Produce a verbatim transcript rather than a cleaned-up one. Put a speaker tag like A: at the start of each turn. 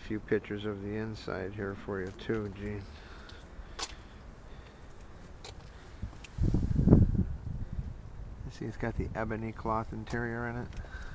A: few pictures of the inside here for you too, Gene. You see it's got the ebony cloth interior in it.